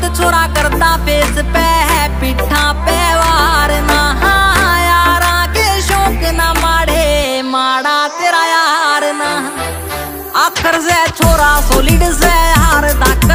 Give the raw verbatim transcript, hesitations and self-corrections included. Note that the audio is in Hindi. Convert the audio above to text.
छोरा करता फेस पे है पिठा पे वार ना यारा के शौक ना माड़े माड़ा तेरा यार ना आखर से छोरा सोलिड से हार दा